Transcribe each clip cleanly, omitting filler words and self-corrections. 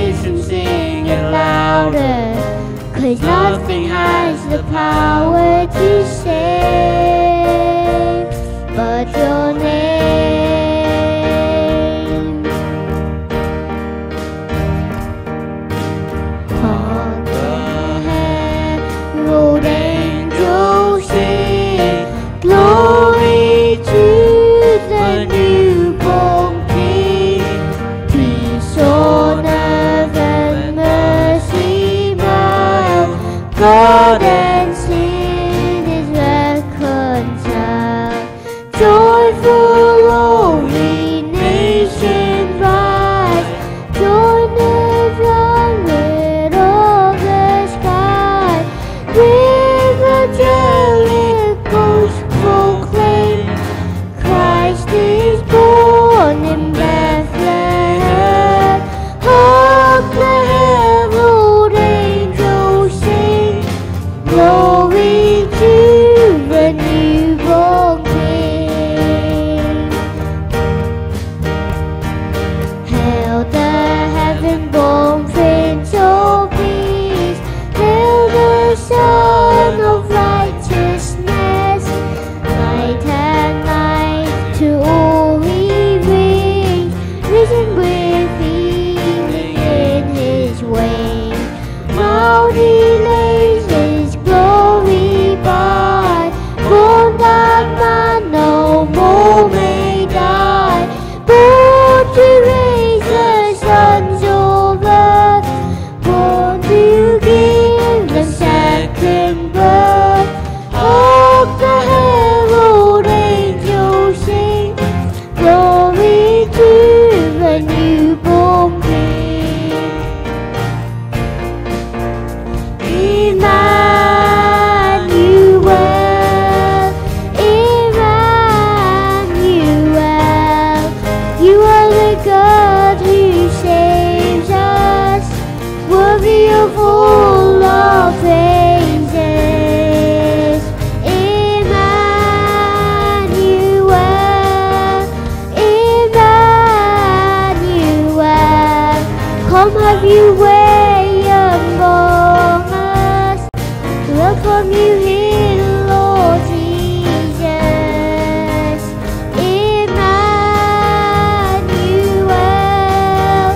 nation sing it louder, 'cause nothing has the power to save but your name. Hark the herald angels sing, glory to the newborn King. Peace on earth and mercy mild, God and sin is reconciled. Joyful holy nation rise, join the trumpet of the sky. With angelic hosts proclaim, Christ is born in Bethlehem. Hark the herald angels sing, glory to the newborn King. Hail the heaven-born Prince of Peace, hail the Son of Righteousness. Light and light to all he brings, risen with healing in his wings. Now he lays his glory by, born that man no more may die. Born to raise the sons of earth, born to give them second birth. Hark the herald angels sing, glory to the newborn King. Emmanuel, Emmanuel, you are the God who saves us, worthy of all our praises. Emmanuel, Emmanuel, come have your way among us. Welcome you here, Lord Jesus. Emmanuel,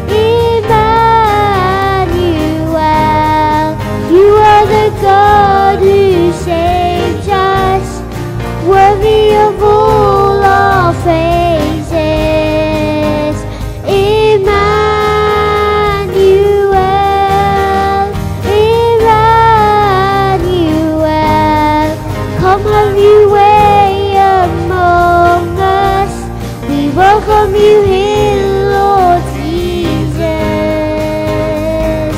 Emmanuel, you are the God who saves us, worthy of all our praises. Emmanuel, Emmanuel, come have your way among us. We welcome you here, Lord Jesus.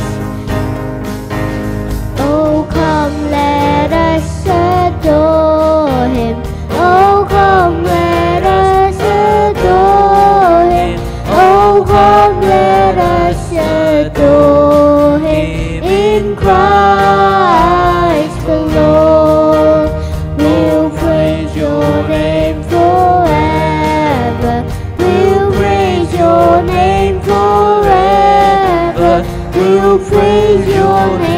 Oh, come, let us adore him. Oh, come, let us adore him. Oh, come, let us adore him in Christ the Lord. We'll praise your name forever. We'll praise your name forever. We'll praise your name